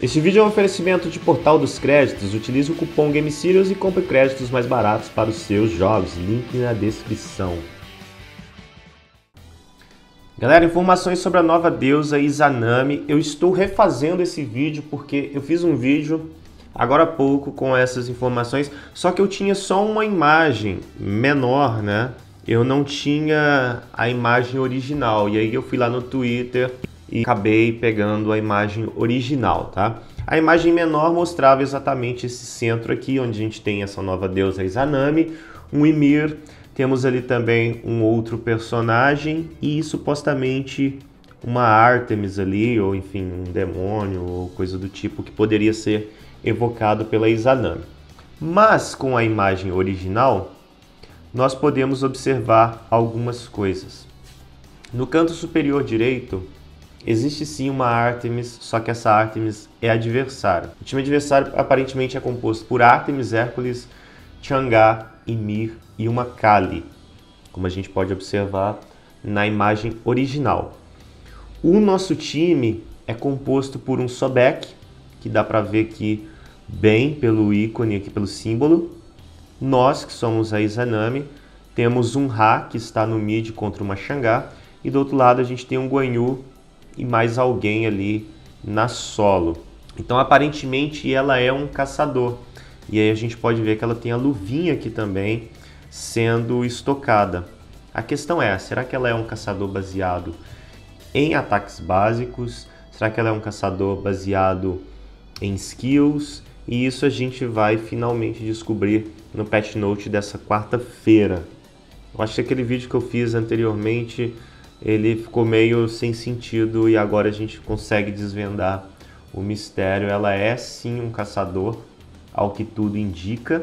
Este vídeo é um oferecimento de Portal dos Créditos. Utilize o cupom GameSerious e compre créditos mais baratos para os seus jogos. Link na descrição. Galera, informações sobre a nova deusa Izanami. Eu estou refazendo esse vídeo porque eu fiz um vídeo agora há pouco com essas informações, só que eu tinha só uma imagem menor, né? Eu não tinha a imagem original, e aí eu fui lá no Twitter e acabei pegando a imagem original, tá? A imagem menor mostrava exatamente esse centro aqui, onde a gente tem essa nova deusa Izanami, um Ymir, temos ali também um outro personagem e supostamente uma Ártemis ali, ou enfim, um demônio ou coisa do tipo que poderia ser evocado pela Izanami. Mas com a imagem original, nós podemos observar algumas coisas. No canto superior direito, existe sim uma Ártemis, só que essa Ártemis é adversária. O time adversário aparentemente é composto por Ártemis, Hércules, Chang'e, Ymir e uma Kali, como a gente pode observar na imagem original. O nosso time é composto por um Sobek, que dá para ver aqui bem pelo ícone, aqui pelo símbolo. Nós, que somos a Izanami, temos um Ra, que está no mid contra uma Chang'e, e do outro lado a gente tem um Guan Yu e mais alguém ali na solo. Então aparentemente ela é um caçador. E aí a gente pode ver que ela tem a luvinha aqui também sendo estocada. A questão é, será que ela é um caçador baseado em ataques básicos? Será que ela é um caçador baseado em skills? E isso a gente vai finalmente descobrir no patch note dessa quarta-feira. Eu acho que aquele vídeo que eu fiz anteriormente, ele ficou meio sem sentido e agora a gente consegue desvendar o mistério. Ela é sim um caçador, ao que tudo indica.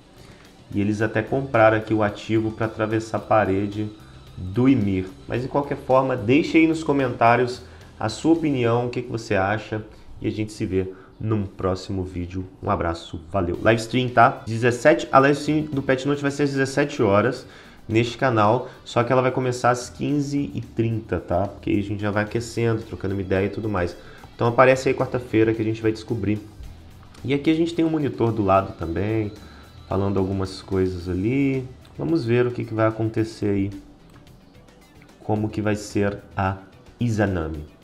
E eles até compraram aqui o ativo para atravessar a parede do Ymir. Mas de qualquer forma, deixe aí nos comentários a sua opinião, o que você acha. E a gente se vê num próximo vídeo. Um abraço, valeu. Live stream, tá? A live stream do Patch Note vai ser às 17 horas neste canal, só que ela vai começar às 15h30, tá? Porque aí a gente já vai aquecendo, trocando uma ideia e tudo mais. Então aparece aí quarta-feira que a gente vai descobrir. E aqui a gente tem um monitor do lado também, falando algumas coisas ali. Vamos ver o que vai acontecer aí, como que vai ser a Izanami.